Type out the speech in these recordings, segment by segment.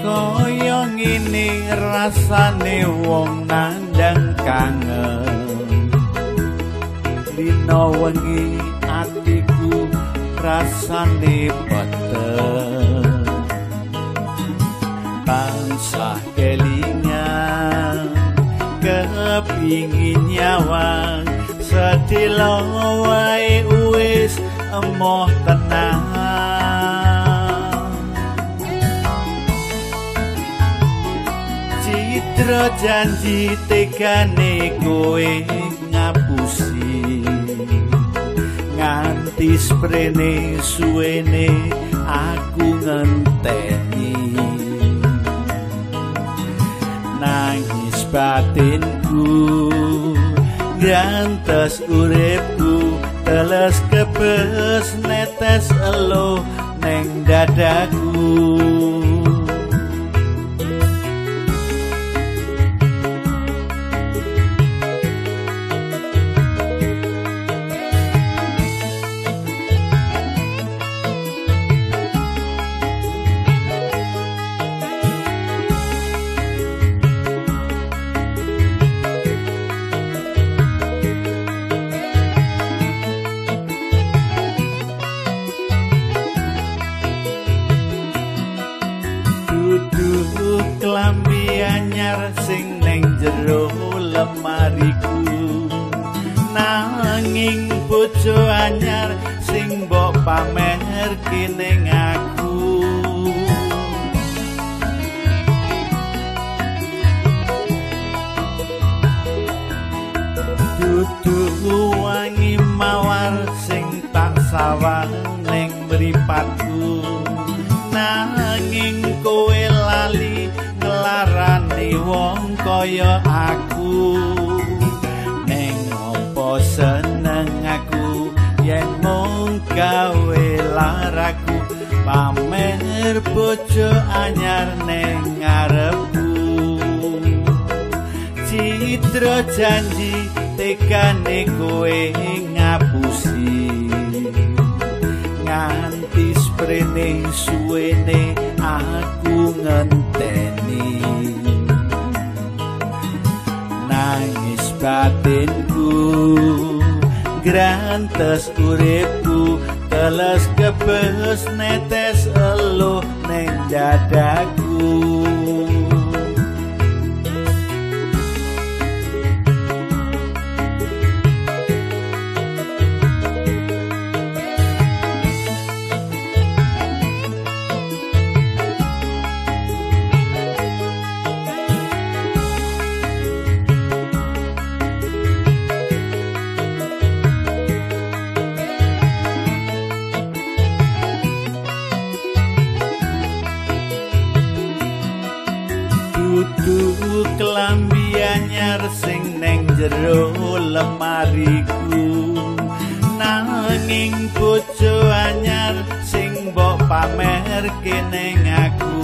kaya ngene rasane wong nandang kangen dina wengi atiku rasane peteng tansah kelingan kepingin nyawang sedilo wae wis emoh tenang citra janji tegane kowe ngapusi nganti sprene suwene aku ngenteni nangis batinku gantes uripku teles kebes netes elo neng dadaku klambi anyar sing neng jero lemariku nanging bojo anyar sing mbok pamerke ning aku dudu wangi mawar sing tak sawang ning mripatku nanging kowe lali ngelarani wong kaya aku neng opo seneng aku yen mung gawe laraku pamer bojo anyar neng ngarepku citra janji tekane kowe ngapusi nganti sprene suwene aku ngenteni nangis batinku grantes uripku teles kebes netes elo neng dadaku dudu klambi anyar sing neng jero lemariku nanging bojo anyar sing mbok pamerke ning aku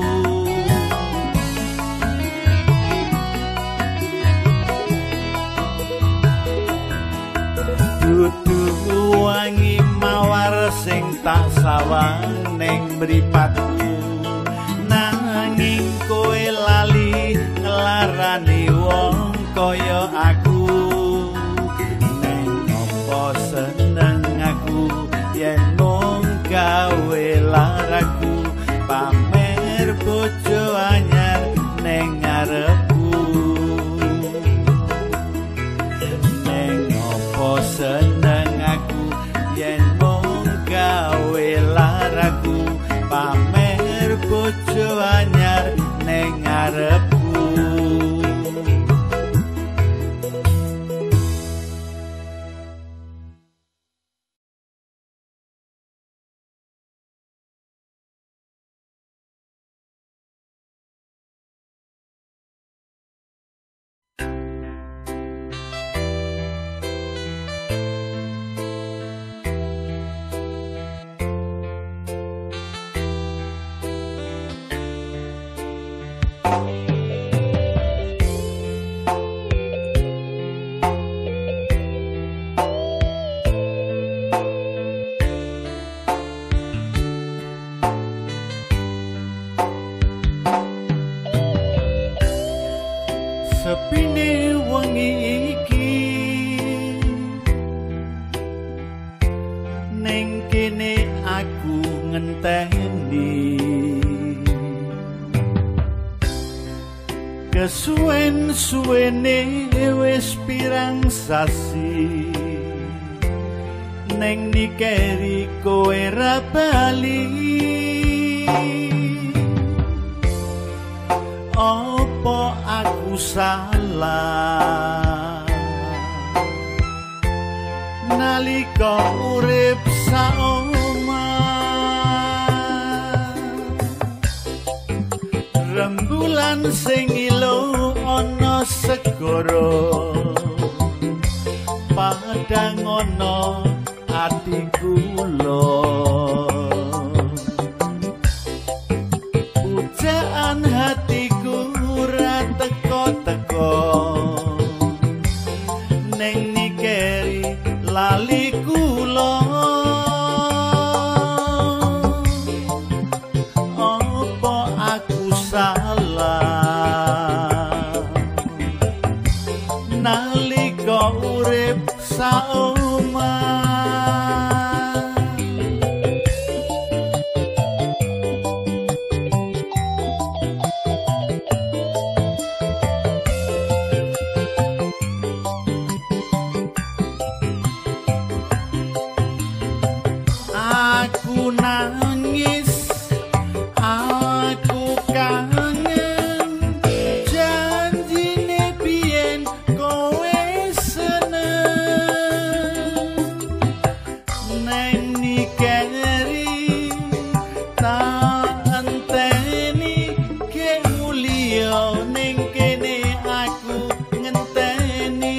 dudu wangi mawar sing tak sawang ning mripatku nanging kowe lali ngelarani wong kaya aku neng opo seneng aku yen mung gawe laraku pamer bojo anyar neng ngarepku neng opo seneng aku yen mung gawe laraku pamer bojo anyar neng ngarepku ngenteni kesuwen-suwene wis pirang sasi neng nikeri kowe ra bali opo aku salah nalika urip saomah rembulan sing ilo ana segara padang ana ati kula pujaan hatiku ora teko-teko neng nikeri lali kula apa aku salah nalika urip saomah aku nangis aku kangen janjine biyen kowe seneng neng nikeri tak enteni ke mulia ning kene aku ngenteni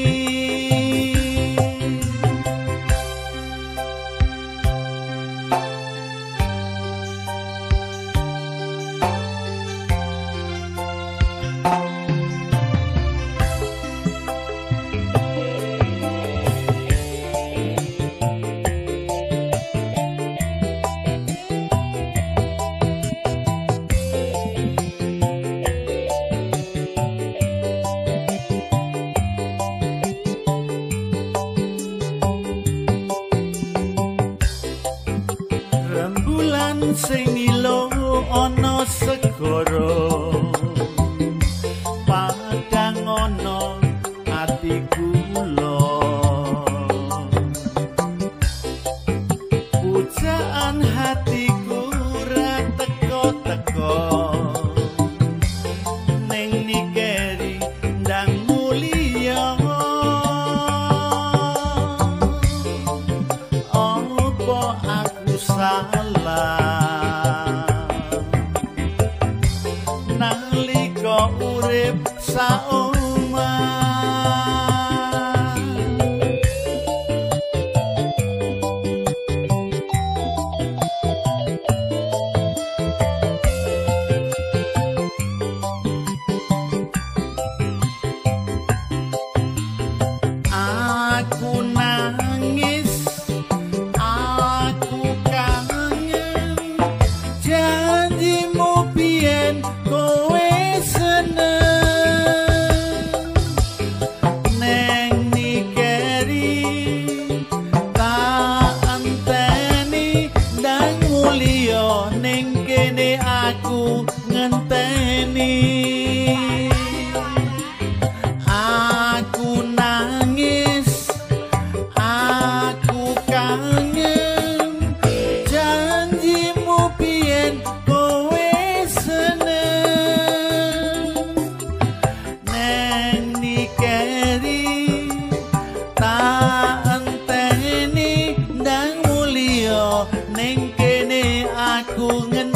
rembulan sing ilo ana segara padang ana ati kula pujaan hatiku ora teko-teko neng nikeri ndang mulia apa aku salah nalika urip saomah aku nangis aku kangen janjimu biyen kowe seneng neng nikeri tak enteni ndang mulia ning kene aku ngenteni aku nangis aku kangen janjimu biyen kowe seneng neng nikeri tak enteni ndang mulia ning kene aku